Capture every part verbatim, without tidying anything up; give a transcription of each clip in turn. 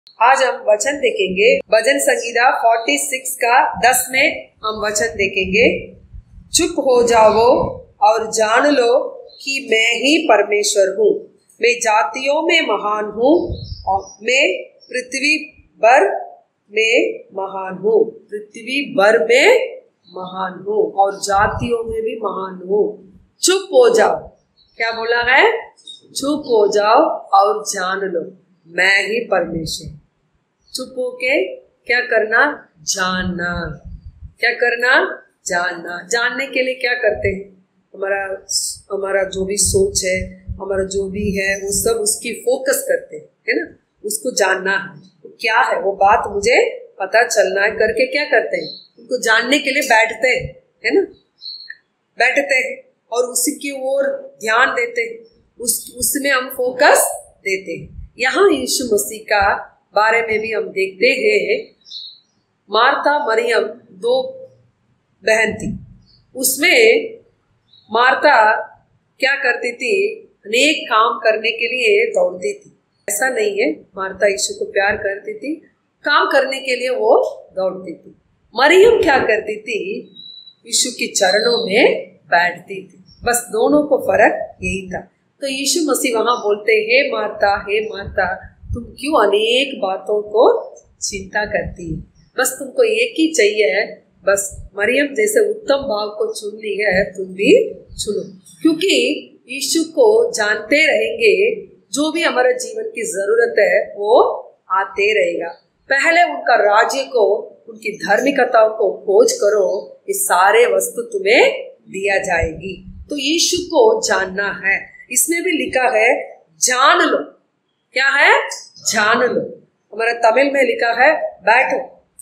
आज हम वचन देखेंगे भजन संगीता छियालीस का दस में हम वचन देखेंगे। चुप हो जाओ और जान लो कि मैं ही परमेश्वर हूँ। मैं जातियों में महान हूँ और मैं पृथ्वी भर में महान हूँ। पृथ्वी भर में महान हूँ और जातियों में भी महान हूँ। चुप हो जाओ, क्या बोला है? चुप हो जाओ और जान लो मैं ही परमेश्वर। चुप होके क्या करना? जानना। क्या करना? जानना। जानने के लिए क्या करते हैं? हमारा हमारा जो भी सोच है, हमारा जो भी है, वो सब उसकी फोकस करते हैं, है ना। उसको जानना है तो क्या है वो बात मुझे पता चलना है करके क्या करते हैं? उनको जानने के लिए बैठते हैं, है ना। बैठते हैं और उसी की ओर ध्यान देते हैं, उस उसमें हम फोकस देते हैं। यहाँ यीशु मसीह का बारे में भी हम देखते हैं। मार्था मरियम दो बहन थी। उसमें मार्था क्या करती थी? अनेक काम करने के लिए दौड़ती थी। ऐसा नहीं है, मार्था यीशु को प्यार करती थी, काम करने के लिए वो दौड़ती थी। मरियम क्या करती थी? यीशु के चरणों में बैठती थी। बस दोनों को फर्क यही था। तो यीशु मसीह वहां बोलते हैं, हे मार्था, हे मार्था, तुम क्यों अनेक बातों को चिंता करती है? बस तुमको एक ही चाहिए, बस मरियम जैसे उत्तम भाव को चुन ली है, तुम भी चुनो। क्योंकि यीशु को जानते रहेंगे, जो भी हमारे जीवन की जरूरत है वो आते रहेगा। पहले उनका राज्य को, उनकी धार्मिकता को खोज करो, ये सारे वस्तु तुम्हें दिया जाएगी। तो यीशु को जानना है। इसमें भी लिखा है जान लो। क्या है? जान लो। हमारा तमिल में लिखा है बैठो,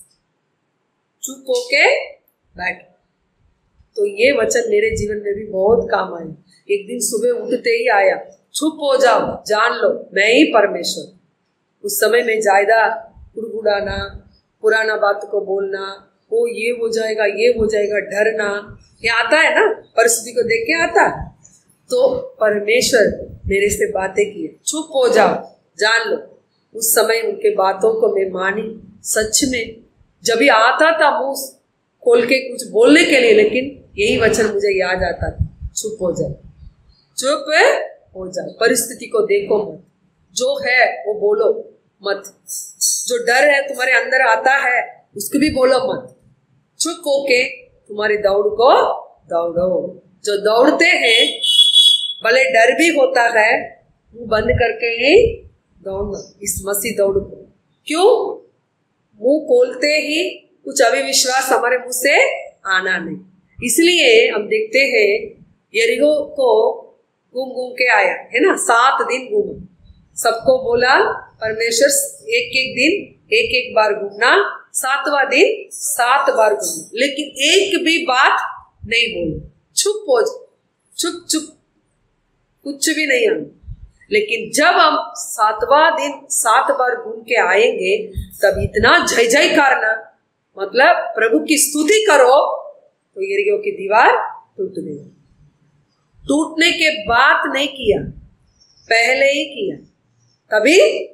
चुप होके बैठो। तो ये वचन मेरे जीवन में भी बहुत काम आया। एक दिन सुबह उठते ही आया, चुप हो जाओ, जान लो मैं ही परमेश्वर। उस समय में ज्यादा गुड़गुड़ाना, पुराना बात को बोलना, वो ये हो जाएगा, ये हो जाएगा, डरना, ये आता है ना, परिस्थिति को देख के आता है। तो परमेश्वर मेरे से बातें किए, चुप हो जाओ, जान लो। उस समय उनके बातों को मैं मानी। सच में जब भी आता था मुंह खोल के कुछ बोलने के लिए, लेकिन यही वचन मुझे याद आता था, चुप हो जाओ, चुप हो जाओ। परिस्थिति को देखो मत, जो है वो बोलो मत। जो डर है तुम्हारे अंदर आता है उसको भी बोलो मत। चुप होके तुम्हारी दौड़ को दौड़ो। जो दौड़ते हैं भले डर भी होता है, मुंह बंद करके ही दौड़ना इस मसीह दौड़ को। क्यों? मुंह खोलते ही कुछ अविश्वास हमारे मुंह से आना नहीं। इसलिए हम देखते हैं यरीहो को घूम घूम के आया, है ना, सात दिन घूमा। सबको बोला परमेश्वर एक एक दिन एक एक बार घूमना, सातवां दिन सात बार घूमना, लेकिन एक भी बात नहीं बोली। चुप हो, चुप चुप, कुछ भी नहीं आना। लेकिन जब हम सातवां दिन सात बार घूम के आएंगे, तब इतना जय जय करना, मतलब प्रभु की स्तुति करो, तो यरीहो की दीवार टूट गई। टूटने के बाद नहीं किया, पहले ही किया, तभी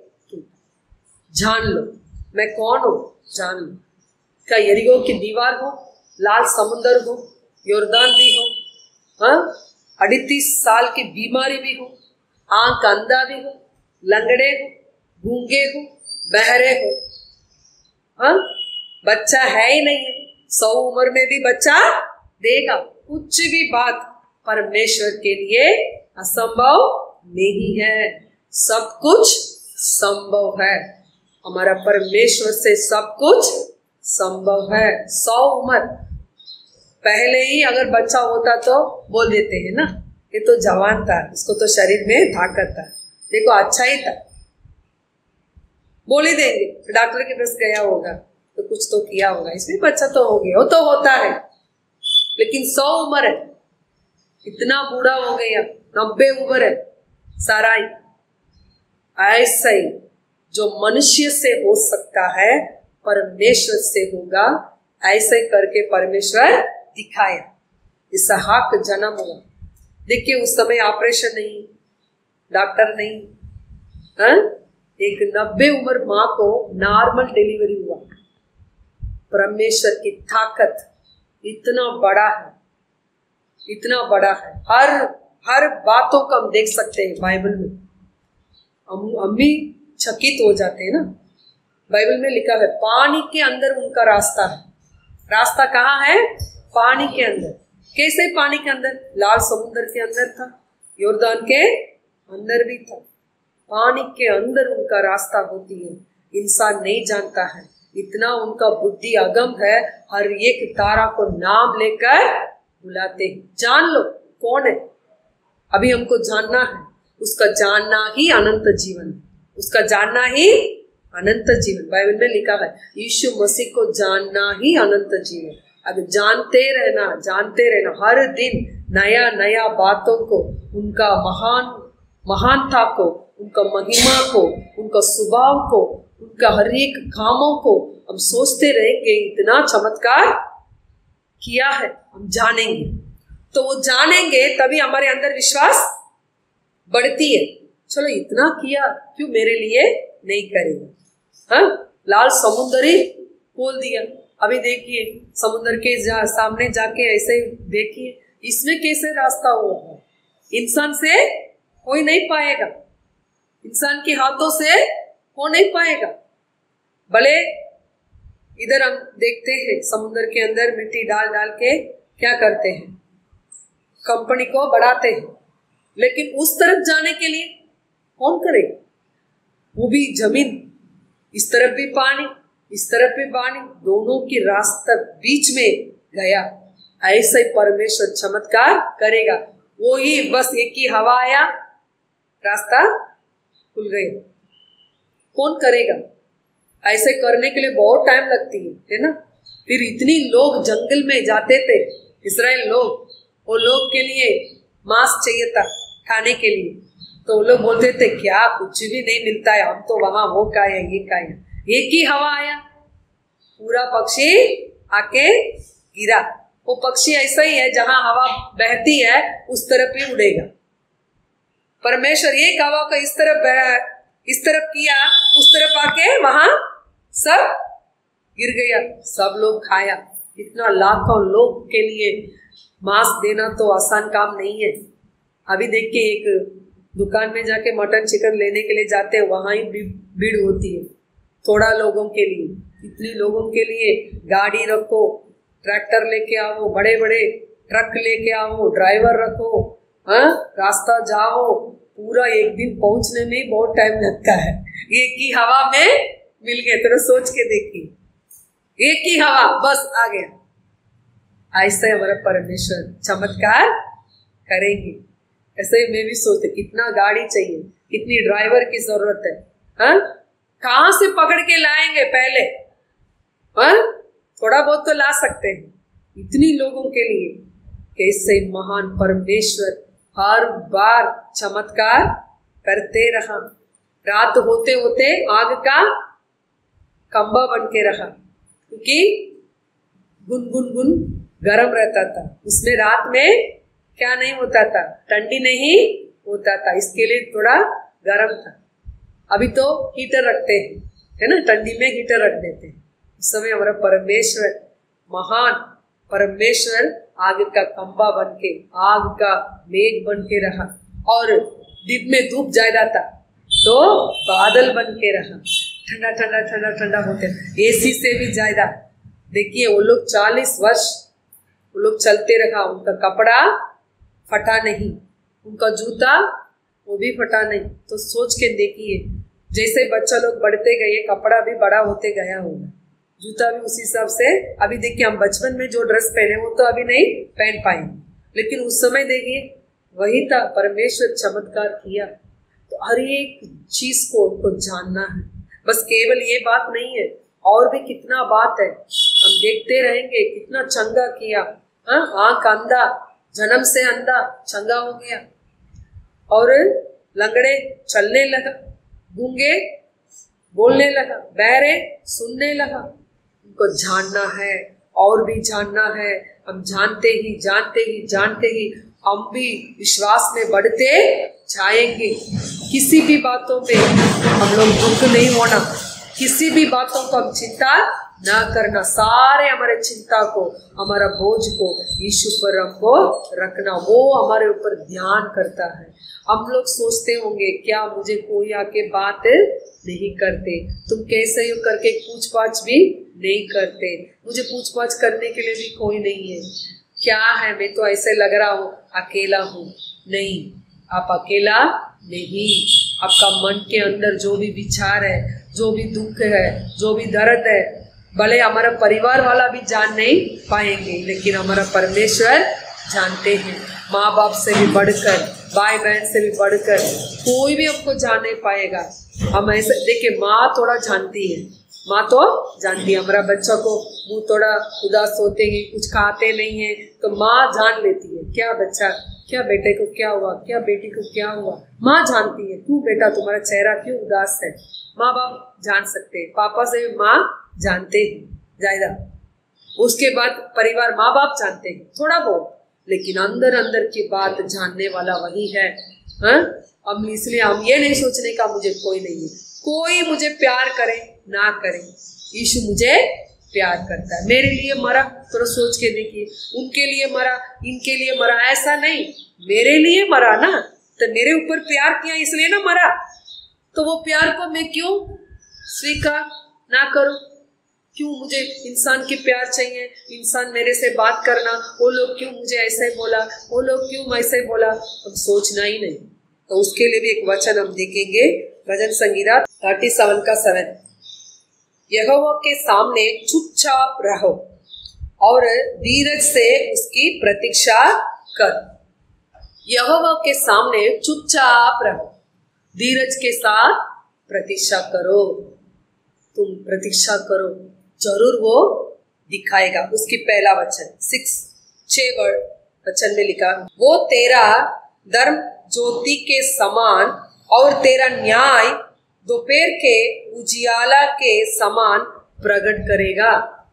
जान लो मैं कौन हूं, जान लो। क्या यरीहो की दीवार हो, लाल समुंदर हो, योरदान भी हो, हाँ, अड़तीस साल की बीमारी भी हो, आंख अंधा भी हो, लंगड़े हो, गूंगे हो, बहरे हो, हाँ, बच्चा है ही नहीं है, सौ उम्र में भी बच्चा देगा, कुछ भी बात परमेश्वर के लिए असंभव नहीं है। सब कुछ संभव है। हमारा परमेश्वर से सब कुछ संभव है। सौ उम्र पहले ही अगर बच्चा होता तो बोल देते हैं ना, ये तो जवान था, इसको तो शरीर में ताकत था, देखो अच्छा ही था, बोल ही देंगे। डॉक्टर के पास गया होगा तो कुछ तो किया होगा, इसमें बच्चा तो हो गया, वो तो होता है। लेकिन सौ उम्र है, इतना बूढ़ा हो गया, नब्बे उम्र है, साराई। ऐसा ही जो मनुष्य से हो सकता है परमेश्वर से होगा, ऐसे करके परमेश्वर दिखाया। इसहाक जन्म हुआ, देखिए उस समय ऑपरेशन नहीं, डॉक्टर नहीं, हाँ? एक नब्बे उम्र माँ को नॉर्मल डिलीवरी हुआ। परमेश्वर की ताकत इतना बड़ा है, इतना बड़ा है। हर हर बातों को हम देख सकते हैं बाइबल में। हम हम भी चकित हो जाते हैं ना। बाइबल में लिखा है पानी के अंदर उनका रास्ता है। रास्ता कहाँ है? पानी के अंदर। कैसे पानी के अंदर? लाल समुद्र के अंदर था, योर्दान के अंदर भी था। पानी के अंदर उनका रास्ता होती है। इंसान नहीं जानता है, इतना उनका बुद्धि अगम है। हर एक तारा को नाम लेकर बुलाते हैं। जान लो कौन है, अभी हमको जानना है। उसका जानना ही अनंत जीवन है, उसका जानना ही अनंत जीवन। बाइबल में लिखा है यीशु मसीह को जानना ही अनंत जीवन। अब जानते रहना, जानते रहना, हर दिन नया नया बातों को, उनका महान महानता को, उनका महिमा को, उनका स्वभाव को, उनका हर एक कामों को हम सोचते रहेंगे। इतना चमत्कार किया है, हम जानेंगे। तो वो जानेंगे तभी हमारे अंदर विश्वास बढ़ती है। चलो इतना किया, क्यों मेरे लिए नहीं करेगा? हाँ, लाल समुद्र ही खोल दिया। अभी देखिए समुद्र के जा, सामने जाके ऐसे देखिए, इसमें कैसे रास्ता हुआ है। इंसान से कोई नहीं पाएगा, इंसान के हाथों से हो नहीं पाएगा। भले इधर हम देखते हैं समुद्र के अंदर मिट्टी डाल डाल के क्या करते हैं, कंपनी को बढ़ाते हैं, लेकिन उस तरफ जाने के लिए कौन करेगा? वो भी जमीन, इस तरफ भी पानी, इस तरफ भी पानी, दोनों की रास्ता बीच में गया। ऐसे ही परमेश्वर चमत्कार करेगा। वो ही बस एक ही हवा आया, रास्ता खुल गया। कौन करेगा? ऐसे करने के लिए बहुत टाइम लगती है, है ना। फिर इतनी लोग जंगल में जाते थे, इस्राएल लोग, वो लोग के लिए मांस चाहिए था खाने के लिए, तो वो लोग बोलते थे क्या कुछ भी नहीं मिलता है, हम तो वहां वो खाए ये खाए। एक ही हवा आया, पूरा पक्षी आके गिरा। वो पक्षी ऐसा ही है, जहां हवा बहती है उस तरफ ही उड़ेगा। परमेश्वर एक हवा को इस तरफ बह, इस तरफ किया, उस तरफ आके वहां सब गिर गया, सब लोग खाया। इतना लाखों लोग के लिए मांस देना तो आसान काम नहीं है। अभी देखिए एक दुकान में जाके मटन चिकन लेने के लिए जाते हैं, वहां ही भीड़ होती है थोड़ा लोगों के लिए। इतनी लोगों के लिए गाड़ी रखो, ट्रैक्टर लेके आओ, बड़े बड़े ट्रक लेके आओ, ड्राइवर रखो, हाँ, रास्ता जाओ, पूरा एक दिन पहुंचने में बहुत टाइम लगता है। एक ही हवा में मिल गए, थोड़ा सोच के देखिए, एक ही हवा बस आ गया। ऐसे हमारा परमेश्वर चमत्कार करेंगे। ऐसे ही मैं भी सोचते कितना गाड़ी चाहिए, कितनी ड्राइवर की जरूरत है, हाँ, कहां से पकड़ के लाएंगे पहले, हाँ, थोड़ा बहुत तो ला सकते हैं, इतनी लोगों के लिए। कैसे महान परमेश्वर हर बार चमत्कार करते रहा। रात होते होते आग का खंबा बन के रहा, क्योंकि गुन गुन गुन गर्म रहता था उसमें। रात में क्या नहीं होता था, ठंडी नहीं होता था, इसके लिए थोड़ा गर्म था। अभी तो हीटर रखते हैं, है ना, ठंडी में हीटर रख देते हैं। उस समय हमारा परमेश्वर, महान परमेश्वर आग का खंबा बन के, आग का मेघ बन के रहा। और दिन में धूप ज्यादा था तो बादल बन के रहा, ठंडा ठंडा ठंडा ठंडा होते, एसी से भी ज्यादा। देखिए वो लोग चालीस वर्ष वो लोग चलते रहा, उनका कपड़ा फटा नहीं, उनका जूता वो भी फटा नहीं। तो सोच के देखिए, जैसे बच्चा लोग बढ़ते गए, कपड़ा भी बड़ा होते गया होगा, जूता भी उसी हिसाब से। अभी देखिए हम बचपन में जो ड्रेस पहने वो तो अभी नहीं पहन पाएंगे, लेकिन उस समय देखिए वही था। परमेश्वर चमत्कार किया। तो हर एक चीज को उनको जानना है। बस केवल ये बात नहीं है, और भी कितना बात है, हम देखते रहेंगे। कितना चंगा किया, हाँ, आंख अंधा, जन्म से अंधा चंगा हो गया, और लंगड़े चलने लगा, गूंगे बोलने लगा, बहरे सुनने लगा। उनको जानना है और भी जानना है। हम जानते ही जानते ही जानते ही हम भी विश्वास में बढ़ते जाएंगे। किसी भी बातों पे हम लोग दुख नहीं होना, किसी भी बातों को हम चिंता ना करना, सारे हमारे चिंता को, हमारा बोझ को यीशु पर हमको रखना, वो हमारे ऊपर ध्यान करता है। हम लोग सोचते होंगे क्या मुझे कोई आके बात नहीं करते, तुम कैसे यू करके पूछ पाछ भी नहीं करते, मुझे पूछ पाछ करने के लिए भी कोई नहीं है, क्या है मैं तो ऐसे लग रहा हूँ अकेला हूँ। नहीं, आप अकेला नहीं, आपका मन के अंदर जो भी विचार है, जो भी दुख है, जो भी दर्द है, भले हमारा परिवार वाला भी जान नहीं पाएंगे, लेकिन हमारा परमेश्वर जानते हैं। माँ बाप से भी बढ़कर, भाई बहन से भी बढ़कर कोई भी हमको जान नहीं पाएगा। हम ऐसे देखिए, माँ थोड़ा जानती है, माँ तो जानती है हमारा बच्चा को मुँह थोड़ा उदास होते हैं, कुछ खाते नहीं है, तो माँ जान लेती है क्या बच्चा, क्या बेटे को क्या हुआ, क्या बेटी को क्या हुआ, माँ जानती है। क्यों बेटा तुम्हारा चेहरा क्यों उदास है, माँ बाप जान सकते हैं, पापा से भी माँ जानते हैं ज्यादा, उसके बाद परिवार माँ बाप जानते हैं थोड़ा बहुत, लेकिन अंदर अंदर की बात जानने वाला वही है। हाँ, हम इसलिए हम ये नहीं सोचने का मुझे कोई नहीं है, कोई मुझे प्यार करे ना करे, यीशु मुझे प्यार करता है। मेरे लिए मरा, थोड़ा सोच के देखिए, उनके लिए मरा, इनके लिए मरा, ऐसा नहीं, मेरे लिए मरा ना, तो मेरे ऊपर प्यार किया इसलिए ना मरा, तो वो प्यार को मैं क्यों स्वीकार ना करूं? क्यों मुझे इंसान की प्यार चाहिए, इंसान मेरे से बात करना, वो लोग क्यों मुझे ऐसे बोला, वो लोग क्यों ऐसे बोला, हम सोचना ही नहीं। तो उसके लिए भी एक वचन हम देखेंगे, भजन संगीता थर्टी सेवन का सेवन, यहोवा के सामने चुपचाप रहो और धीरज से उसकी प्रतीक्षा कर। यहोवा के सामने चुपचाप रहो, धीरज के साथ प्रतीक्षा करो। तुम प्रतीक्षा करो, जरूर वो दिखाएगा। उसकी पहला वचन सिक्स छह वर्ड वचन में लिखा, वो तेरा धर्म ज्योति के समान और तेरा न्याय दोपहर के उजियाला के समान प्रकट करेगा।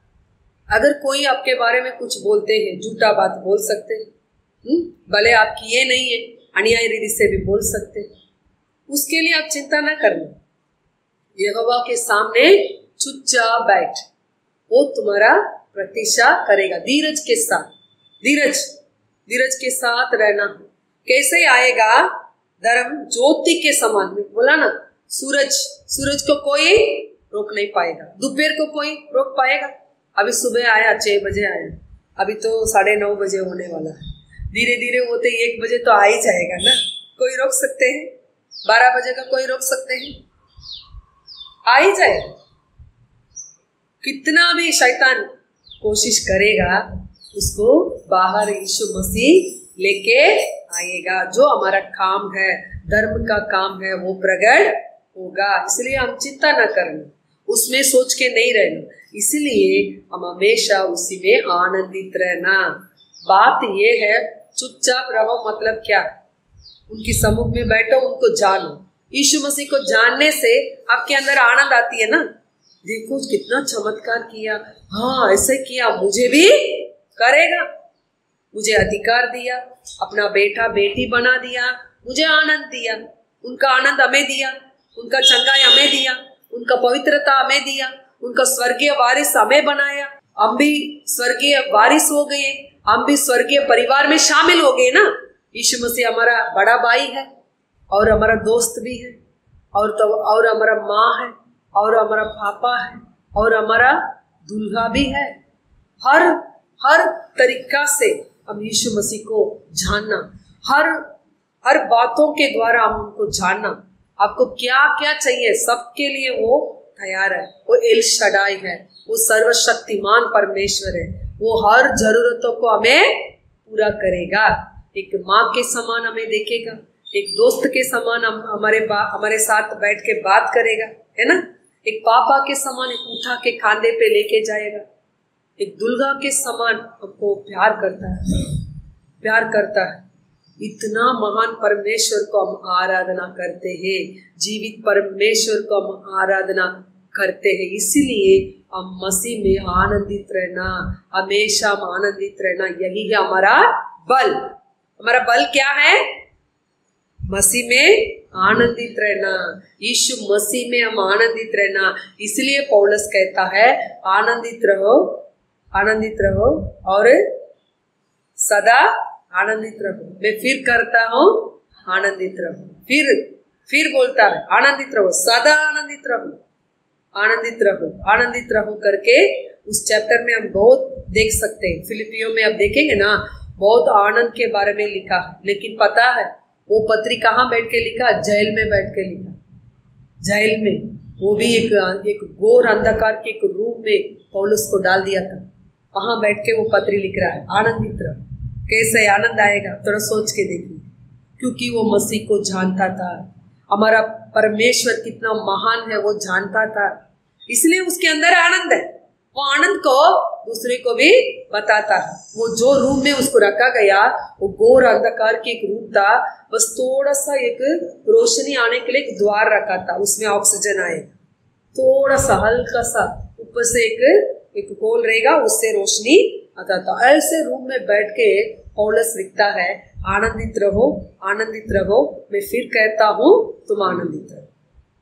अगर कोई आपके बारे में कुछ बोलते हैं, झूठा बात बोल सकते हैं, भले आप किए नहीं है, अन्याय रीति से भी बोल सकते हैं, उसके लिए आप चिंता ना करना। यहोवा के सामने चुपचाप बैठ, वो तुम्हारा प्रतीक्षा करेगा धीरज के साथ। धीरज धीरज के साथ रहना। कैसे आएगा? धर्म ज्योति के समान में बोला ना, सूरज सूरज को कोई रोक नहीं पाएगा, दोपहर को कोई रोक पाएगा? अभी सुबह आया, छह बजे आया, अभी तो साढ़े नौ बजे होने वाला है, धीरे धीरे होते एक बजे तो आ ही जाएगा ना। कोई रोक सकते हैं? बारह बजे का कोई रोक सकते हैं? आ ही जाएगा। कितना भी शैतान कोशिश करेगा, उसको बाहर यीशु मसीह लेके आएगा। जो हमारा काम है, धर्म का काम है, वो प्रकट होगा। इसलिए हम चिंता ना करना, उसमें सोच के नहीं रहना, इसलिए हम हमेशा उसी में आनंदित रहना। बात ये है, चुपचाप रहो मतलब क्या? उनकी सम्मुख में बैठो, उनको जानो। यीशु मसीह को जानने से आपके अंदर आनंद आती है ना। देखो कितना चमत्कार किया, हाँ ऐसे किया, मुझे भी करेगा, मुझे अधिकार दिया, अपना बेटा बेटी बना दिया, मुझे आनंद दिया, उनका आनंद हमें दिया, उनका चंगाई हमें दिया, उनका पवित्रता हमें दिया, उनका स्वर्गीय वारिस हमें बनाया। हम भी स्वर्गीय वारिस हो गए, हम भी स्वर्गीय परिवार में शामिल हो गए ना। यीशु मसीह हमारा बड़ा भाई है और हमारा दोस्त भी है, और तो और हमारा माँ है, और हमारा पापा है, और हमारा दुल्हा भी है। हर हर तरीका से हम यीशु मसीह को जानना, हर हर बातों के द्वारा हम उनको जानना। आपको क्या क्या चाहिए, सबके लिए वो तैयार है। वो एल शडाई है, वो सर्वशक्तिमान परमेश्वर है, वो हर जरूरतों को हमें पूरा करेगा। एक माँ के समान हमें देखेगा, एक दोस्त के समान हम हमारे हमारे साथ बैठ के बात करेगा, है ना। एक पापा के समान उठा के कांधे पे लेके जाएगा। एक दुल्हा के समान हमको प्यार करता है, प्यार करता है। इतना महान परमेश्वर को हम आराधना करते हैं, जीवित परमेश्वर को हम आराधना करते हैं। इसीलिए हम मसीह में आनंदित रहना, हमेशा आनंदित रहना, यही है हमारा बल। हमारा बल क्या है? मसीह में आनंदित रहना, यीशु मसीह में हम आनंदित रहना। इसलिए पौलुस कहता है आनंदित रहो, आनंदित रहो और सदा आनंदित रहो। मैं फिर करता हूँ आनंदित रहो, फिर फिर बोलता है आनंदित रहो, सदा आनंदित रहो, आनंदित रहो, आनंदित रहो करके उस चैप्टर में हम बहुत देख सकते हैं। फिलिपियों में अब देखेंगे ना, बहुत आनंद के बारे में लिखा है। लेकिन पता है वो पत्री कहाँ बैठ के लिखा? जेल में बैठ के लिखा, जेल में। वो भी एक एक घोर अंधकार के एक रूम में पौलुस को डाल दिया था, वहां बैठ के वो पत्री लिख रहा है आनंदित रहो। कैसे आनंद आएगा थोड़ा सोच के देखिए। क्योंकि वो मसीह को जानता था, हमारा परमेश्वर कितना महान है वो जानता था, इसलिए उसके अंदर आनंद है। वो आनंद को दूसरे को भी बताता है। वो जो रूम में उसको रखा गया वो घोर अंधकार की एक रूम था, बस थोड़ा सा एक रोशनी आने के लिए एक द्वार रखा था, उसमें ऑक्सीजन आए, थोड़ा सा हल्का सा ऊपर से एक एक होल रहेगा, उससे रोशनी आता था। ऐसे रूम में बैठ के पौलुस लिखता है आनंदित रहो, आनंदित रहो, मैं फिर कहता हूँ तुम आनंदित रहो।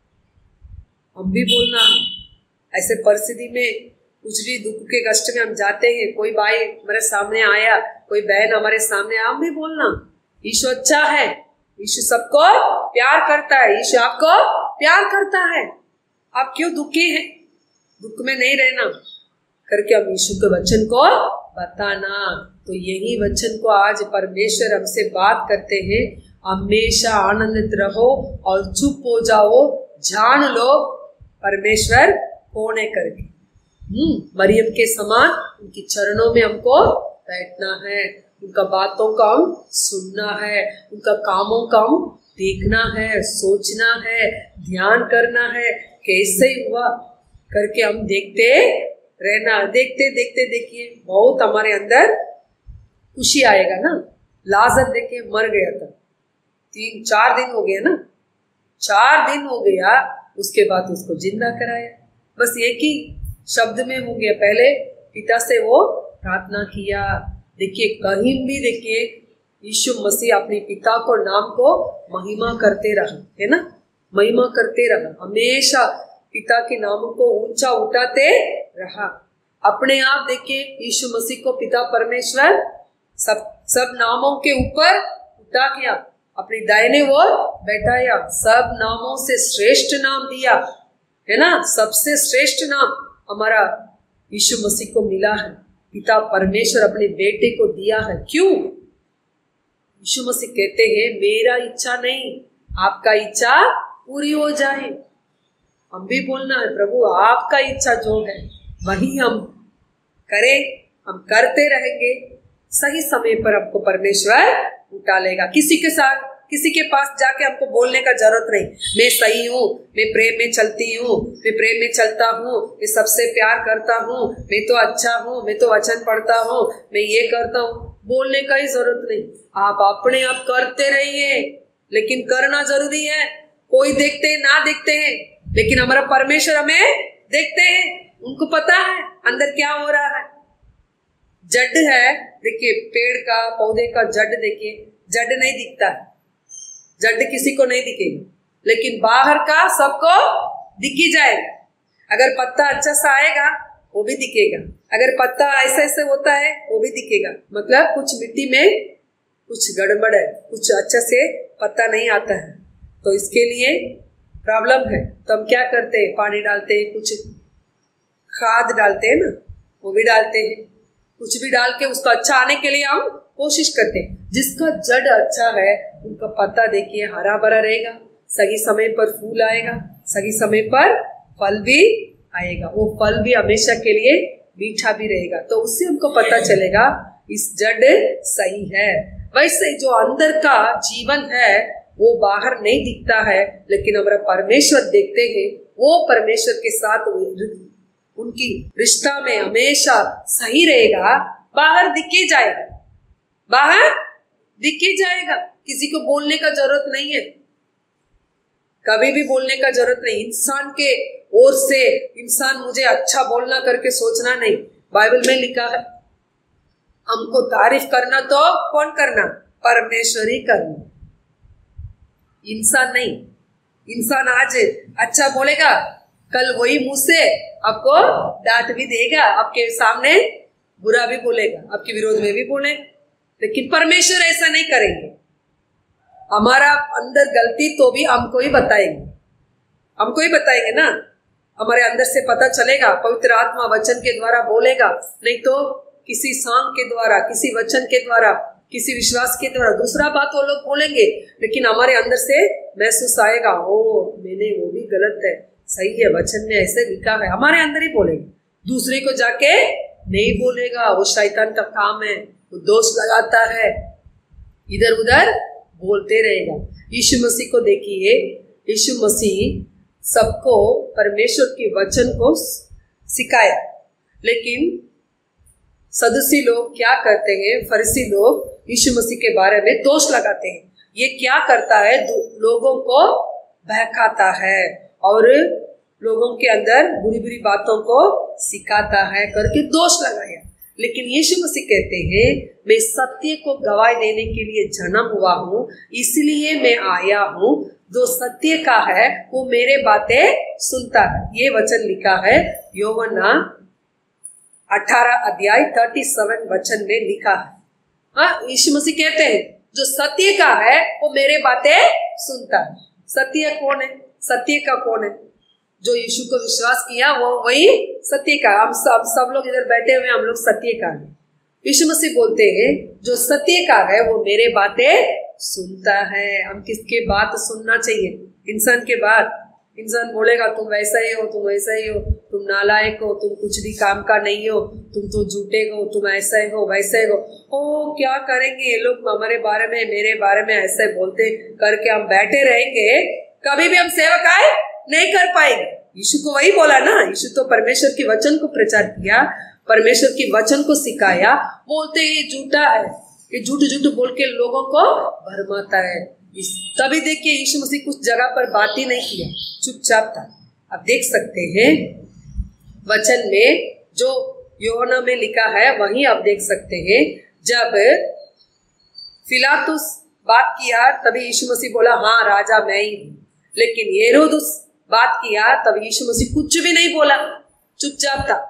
हम भी बोलना है ऐसे परिस्थिति में, कुछ भी दुख के कष्ट में हम जाते हैं, कोई भाई हमारे सामने आया, कोई बहन हमारे सामने आया, हम भी बोलना यीशु अच्छा है, यीशु सबको प्यार करता है, यीशु आपको प्यार करता है, आप क्यों दुखी हैं? दुख में नहीं रहना करके हम यीशु के वचन को बताना। तो यही वचन को आज परमेश्वर हमसे बात करते हैं, हमेशा आनंदित रहो और चुप हो जाओ, जान लो परमेश्वर कौन है करके। हम्म मरियम के समान उनकी चरणों में हमको बैठना है, उनका बातों का हम सुनना है, उनका कामों का हम देखना है, सोचना है, ध्यान करना है, कैसे हुआ करके हम देखते रहना। देखते देखते देखिए बहुत हमारे अंदर खुशी आएगा ना। लाजर देखिए मर गया था, तीन चार दिन हो गया ना, चार दिन हो गया, उसके बाद उसको जिंदा कराया, बस एक ही शब्द में हो गया। पहले पिता से वो प्रार्थना किया। देखिए कहीं भी देखिए यीशु मसीह अपने पिता को नाम को महिमा करते रहा, है ना, महिमा करते रहा, हमेशा पिता के नाम को ऊंचा उठाते रहा। अपने आप देखिए यीशु मसीह को पिता परमेश्वर सब सब नामों के ऊपर उठा किया, अपनी दाहिने ओर बैठाया, सब नामों से श्रेष्ठ नाम दिया, है ना, सबसे श्रेष्ठ नाम हमारा यीशु मसीह को मिला है। पिता परमेश्वर अपने बेटे को दिया है। क्यों? यीशु मसीह कहते हैं मेरा इच्छा नहीं आपका इच्छा पूरी हो जाए। हम भी बोलना है प्रभु आपका इच्छा जो है वही हम करें, हम करते रहेंगे, सही समय पर हमको परमेश्वर उठा लेगा। किसी के साथ किसी के पास जाके हमको बोलने का जरूरत नहीं, मैं सही हूँ, मैं प्रेम में चलती हूँ, मैं प्रेम में चलता हूँ, मैं सबसे प्यार करता हूँ, मैं तो अच्छा हूँ, मैं तो वचन पढ़ता हूँ, मैं ये करता हूँ, बोलने का ही जरूरत नहीं। आप अपने आप करते रहिए, लेकिन करना जरूरी है। कोई देखते हैं ना देखते हैं, लेकिन हमारा परमेश्वर हमें देखते हैं, उनको पता है अंदर क्या हो रहा है। जड़ है देखिए, पेड़ का पौधे का जड़ देखिए, जड़ नहीं दिखता है, जड़ किसी को नहीं दिखेगी, लेकिन बाहर का सबको दिखी जाएगा। अगर पत्ता अच्छा सा आएगा वो भी दिखेगा, अगर पत्ता ऐसा ऐसे होता है वो भी दिखेगा। मतलब कुछ मिट्टी में कुछ गड़बड़ है, कुछ अच्छा से पत्ता नहीं आता है, तो इसके लिए प्रॉब्लम है। तो हम क्या करते हैं, पानी डालते हैं, कुछ खाद डालते हैं ना, वो भी डालते हैं, कुछ भी डाल के उसको अच्छा आने के लिए हम कोशिश करते हैं। जिसका जड़ अच्छा है उनका पत्ता देखिए हरा भरा रहेगा, सही समय पर फूल आएगा, सही समय पर फल भी आएगा, वो फल भी हमेशा के लिए मीठा भी रहेगा। तो उससे हमको पता चलेगा इस जड़ सही है। वैसे जो अंदर का जीवन है वो बाहर नहीं दिखता है, लेकिन हमारा परमेश्वर देखते हैं, वो परमेश्वर के साथ उनकी रिश्ता में हमेशा सही रहेगा। बाहर दिखे जाएगा, बाहर दिखे जाएगा, किसी को बोलने का जरूरत नहीं है, कभी भी बोलने का जरूरत नहीं। इंसान के ओर से इंसान मुझे अच्छा बोलना करके सोचना नहीं। बाइबल में लिखा है हमको तारीफ करना तो कौन करना, परमेश्वर ही करना। इंसान नहीं। इंसान आज अच्छा बोलेगा, कल वही मुंह से आपको डांट भी देगा, आपके सामने बुरा भी बोलेगा, आपके विरोध में भी बोलेगा। लेकिन परमेश्वर ऐसा नहीं करेंगे। हमारा अंदर गलती तो भी हमको ही बताएंगे, हमको ही बताएंगे ना। हमारे अंदर से पता चलेगा, पवित्र आत्मा वचन के द्वारा बोलेगा, नहीं तो किसी सॉन्ग के द्वारा, किसी वचन के द्वारा, किसी विश्वास के द्वारा दूसरा बात वो लोग बोलेंगे, लेकिन हमारे अंदर से महसूस आएगा, ओ मैंने वो भी गलत है, सही है, वचन में ऐसे लिखा है, हमारे अंदर ही बोलेंगे। दूसरे को जाके नहीं बोलेगा, वो शैतान का काम है, वो दोष लगाता है, इधर उधर बोलते रहेगा। यीशु मसीह को देखिए, यीशु मसीह सबको परमेश्वर के वचन को सिखाया, लेकिन सदुसी लोग क्या करते हैं, फरीसी लोग यीशु मसीह के बारे में दोष लगाते हैं। ये क्या करता है, लोगों को बहकाता है और लोगों के अंदर बुरी बुरी बातों को सिखाता है करके दोष लगाया। लेकिन यीशु मसीह कहते हैं, मैं सत्य को गवाही देने के लिए जन्म हुआ हूँ, इसलिए मैं आया हूँ। जो सत्य का है वो मेरे बातें सुनता है। ये वचन लिखा है यूहन्ना अठारह अध्याय सैंतीस वचन में लिखा है। हाँ, यीशु मसीह कहते हैं जो सत्य का है वो मेरे बातें सुनता है। सत्य कौन है? सत्य का कौन है? जो यीशु को विश्वास किया वो वही सत्य का। हम सब सब लोग इधर बैठे हुए, हम लोग सत्य का है। यीशु मसीह बोलते हैं जो सत्य का है वो मेरे बातें सुनता है। हम किसके बात सुनना चाहिए? इंसान के बात। इंसान बोलेगा तुम वैसा ही हो, तुम वैसा ही हो, तुम नालायक हो, तुम कुछ भी काम का नहीं हो, तुम तो झूठे हो, तुम ऐसा ही हो, वैसा ही हो। ओ क्या करेंगे ये लोग हमारे बारे में, मेरे बारे में ऐसे बोलते करके हम बैठे रहेंगे, कभी भी हम सेवकाई नहीं कर पाएंगे। यीशु को वही बोला ना, यीशु तो परमेश्वर के वचन को प्रचार किया, परमेश्वर के वचन को सिखाया। बोलते ये झूठा है, ये झूठ झूठ बोल के लोगों को भरमाता है। तभी देखिए यीशु मसीह कुछ जगह पर बात ही नहीं किया, चुपचाप था। अब देख सकते हैं वचन में जो यूहन्ना में लिखा है वही आप देख सकते हैं। जब पिलातुस बात किया तभी यीशु मसीह बोला हाँ राजा मैं ही हूँ। लेकिन हेरोदुस बात किया तब यीशु मसीह कुछ भी नहीं बोला, चुपचाप था,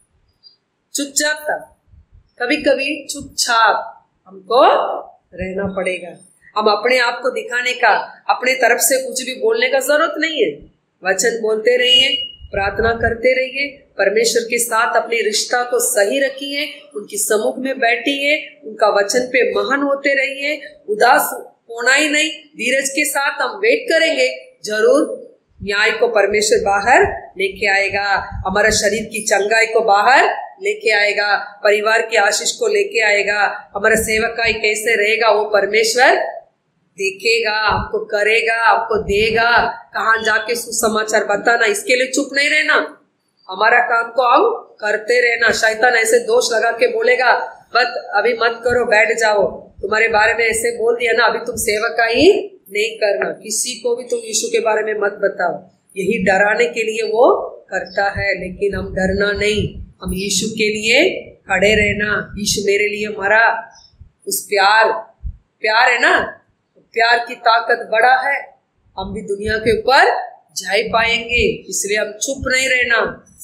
चुपचाप था। कभी कभी चुपचाप हमको रहना पड़ेगा। हम अपने आप को दिखाने का, अपने तरफ से कुछ भी बोलने का जरूरत नहीं है। वचन बोलते रहिए, प्रार्थना करते रहिए, परमेश्वर के साथ अपने रिश्ता को सही रखिए, उनकी सम्मुख में बैठिए, उनका वचन पे महान होते रहिए। उदास होना ही नहीं, धीरज के साथ हम वेट करेंगे, जरूर न्याय को परमेश्वर बाहर लेके आएगा, हमारा शरीर की चंगाई को बाहर लेके आएगा, परिवार की आशीष को लेके आएगा, हमारा सेवकाई कैसे रहेगा वो परमेश्वर देखेगा, आपको करेगा, आपको देगा। कहाँ जाके सुसमाचार बताना, इसके लिए चुप नहीं रहना, हमारा काम को हम करते रहना। शैतान ऐसे दोष लगा के बोलेगा बस अभी मत करो, बैठ जाओ, तुम्हारे बारे में ऐसे बोल दिया ना, अभी तुम सेवकाई नहीं करना, किसी को भी तुम यीशु के बारे में मत बताओ। यही डराने के लिए वो करता है, लेकिन हम डरना नहीं, हम यीशु के लिए खड़े रहना। यीशु मेरे लिए मरा, उस प्यार प्यार है ना, प्यार की ताकत बड़ा है, हम भी दुनिया के ऊपर जा पाएंगे। इसलिए हम चुप नहीं रहना,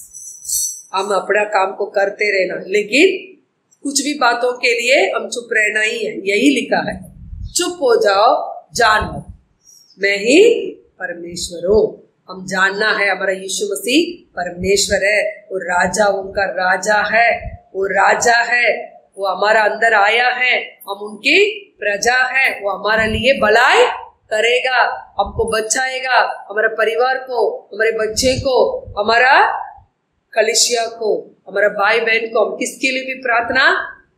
हम अपना काम को करते रहना, लेकिन कुछ भी बातों के लिए हम चुप रहना ही है। यही लिखा है, चुप हो जाओ, जान लो मैं ही परमेश्वर हूँ। हम जानना है हमारा यीशु मसीह परमेश्वर है, वो राजा, उनका राजा है, वो राजा है, वो हमारा अंदर आया है, हम उनकी प्रजा है, वो हमारे लिए भलाई करेगा, हमको बचाएगा, हमारे परिवार को, हमारे बच्चे को, हमारा कलिसिया को, हमारा भाई बहन को, हम किसके लिए भी प्रार्थना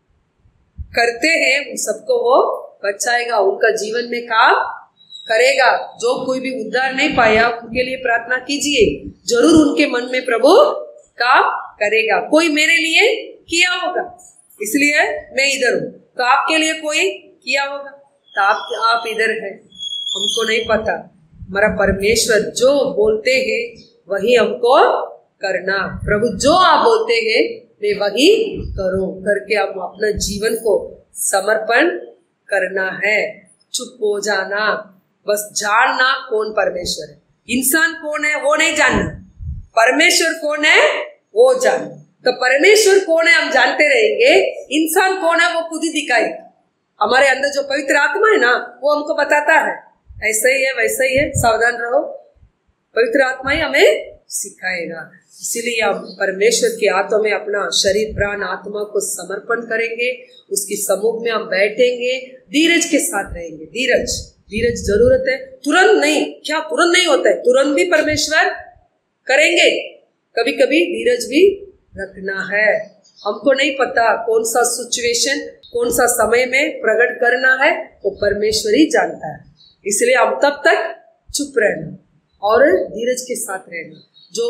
करते हैं उन सबको वो बचाएगा, उनका जीवन में काम करेगा। जो कोई भी उद्धार नहीं पाया उनके लिए प्रार्थना कीजिए, जरूर उनके मन में प्रभु काम करेगा। कोई मेरे लिए किया होगा इसलिए मैं इधर हूँ, तो आपके लिए कोई किया होगा तो आप आप इधर है, हमको नहीं पता। हमारा परमेश्वर जो बोलते हैं वही हमको करना। प्रभु जो आप बोलते हैं मैं वही करूं करके हम अपना जीवन को समर्पण करना है। चुप हो जाना, बस जानना कौन परमेश्वर है। इंसान कौन है वो नहीं जानना, परमेश्वर कौन है वो जानना। तो परमेश्वर कौन है हम जानते रहेंगे, इंसान कौन है वो खुद ही दिखाएगा। हमारे अंदर जो पवित्र आत्मा है ना वो हमको बताता है ऐसा ही है वैसा ही है, सावधान रहो। पवित्र आत्मा ही हमें सिखाएगा। इसीलिए हम परमेश्वर के हाथों में अपना शरीर प्राण आत्मा को समर्पण करेंगे, उसके सम्मुख में हम बैठेंगे, धीरज के साथ रहेंगे। धीरज धीरज जरूरत है, तुरंत नहीं। क्या तुरंत नहीं होता है? तुरंत भी परमेश्वर करेंगे, कभी कभी धीरज भी रखना है। हमको नहीं पता कौन सा सिचुएशन कौन सा समय में प्रकट करना है, वो परमेश्वर ही जानता है। इसलिए हम तब तक चुप रहना और धीरज के साथ रहना। जो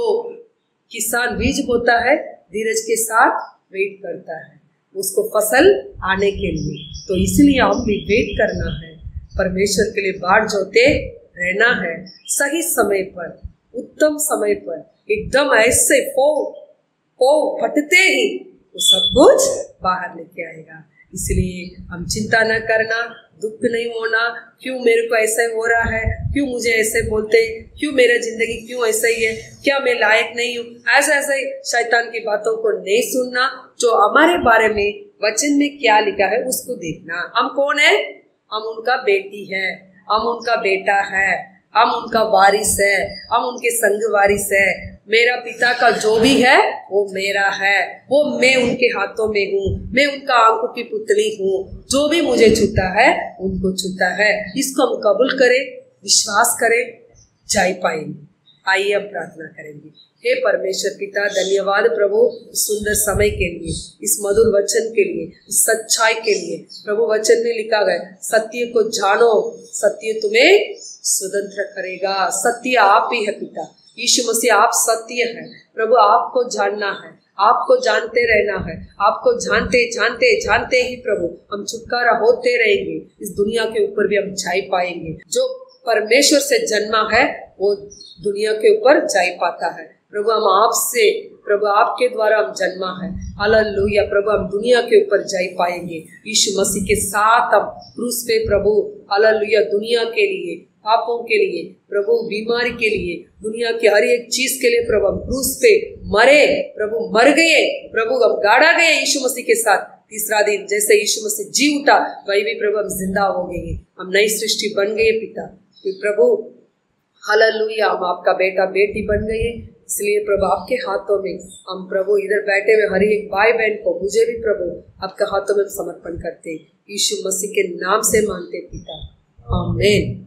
किसान बीज बोता है धीरज के साथ वेट करता है उसको फसल आने के लिए। तो इसलिए हम भी वेट करना है, परमेश्वर के लिए बाट जोते रहना है। सही समय पर, उत्तम समय पर, एकदम ऐसे पो पो फटते ही वो सब कुछ बाहर लेके आएगा। इसलिए हम चिंता न करना, दुख नहीं होना, क्यों मेरे को ऐसा हो रहा है, क्यों मुझे ऐसे बोलते, क्यों मेरा जिंदगी क्यों ऐसा ही है, क्या मैं लायक नहीं हूँ, ऐसा ऐसा ही शैतान की बातों को नहीं सुनना। जो हमारे बारे में वचन में क्या लिखा है उसको देखना। हम कौन है? हम उनका बेटी है, हम उनका बेटा है, हम उनका वारिस है, हम उनके संग वारिस है। मेरा पिता का जो भी है वो मेरा है, वो मैं उनके हाथों में हूँ, मैं उनका आंखों की पुतली हूँ। जो भी मुझे छूता है उनको छूता है। इसको हम कबूल करें, विश्वास करें, जा पाएंगे। आइए हम प्रार्थना करेंगे। हे परमेश्वर पिता, धन्यवाद प्रभु सुंदर समय के लिए, इस मधुर वचन के लिए, इस सच्चाई के लिए। प्रभु वचन में लिखा गया सत्य को जानो, सत्य तुम्हें स्वतंत्र करेगा। सत्य आप ही है पिता, यीशु मसीह आप सत्य है। प्रभु आपको जानना है, आपको जानते रहना है, आपको जानते जानते जानते ही प्रभु हम छुटकारा होते रहेंगे। इस दुनिया के ऊपर भी हम छाई पाएंगे। जो परमेश्वर से जन्मा है वो दुनिया के ऊपर जाई पाता है। प्रभु हम आपसे, प्रभु आपके द्वारा हम जन्मा है। हालेलुया प्रभु, हम दुनिया के ऊपर जाई पाएंगे। यीशु मसीह के साथ हम क्रूस पे प्रभु, हालेलुया, दुनिया के लिए, पापों के लिए प्रभु, बीमारी के लिए, दुनिया की हर एक चीज के लिए प्रभु हम क्रूस पे मरे, प्रभु मर गए, प्रभु हम गाड़ा गए यीशु मसीह के साथ। तीसरा दिन जैसे यीशु मसीह जी उठा वही भी प्रभु हम जिंदा हो गए, हम नई सृष्टि बन गए पिता। प्रभु हालेलुया, हम आपका बेटा बेटी बन गए। इसलिए प्रभु आपके हाथों में हम प्रभु इधर बैठे हुए हर एक भाई बहन को, मुझे भी प्रभु आपके हाथों में समर्पण करते, यीशु मसीह के नाम से मानते पिता, आमीन।